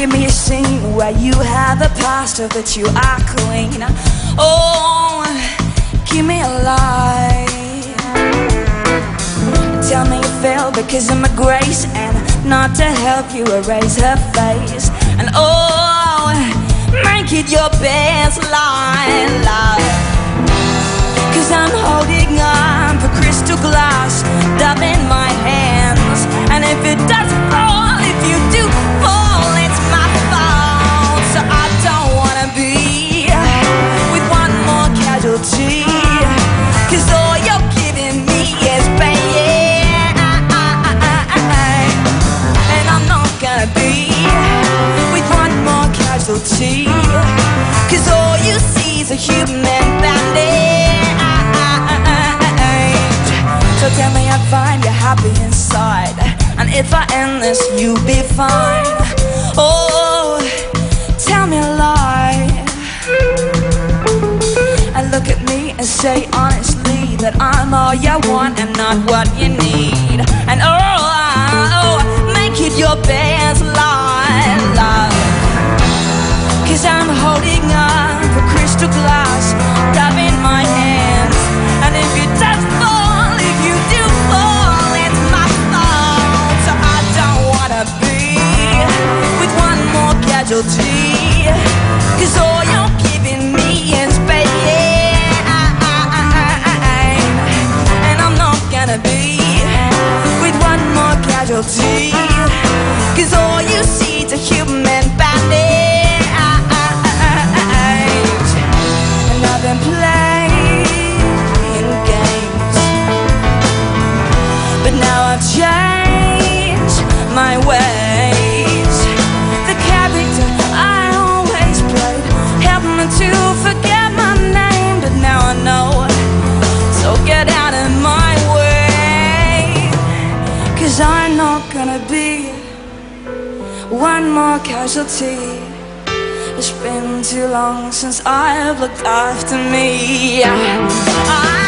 give me a scene where you have a past of that you are clean. Oh, give me a lie. Tell me you failed because of my grace, and not to help you erase her face. And oh, make it your best line, love. Cause I'm holding on for crystal glass, dove in my hands. And if it does fall, if you do fall, it's my fault. So I don't wanna be with one more casualty, cause all you're giving me is pain. And I'm not gonna be with one more casualty, cause all you see is a human bandage. So tell me I find you happy inside, and if I end this, you'll be fine. Oh, tell me a lie, and look at me and say honestly that I'm all you want and not what you need. And oh, make it your best lie, love. Cause I'm holding on for crystal glass, dove in my hands. And if you does fall, if you do fall, it's my fault. So I don't wanna be with one more casualty, cause all you're giving me is pain. And I'm not gonna be with one more casualty, cause all you see is a human bandage. And I've been playing games, but now I've changed my ways. The character I always played helped me to forget my name, but now I know, so get out of my way. Cause I'm not gonna be one more casualty. It's been too long since I've looked after me.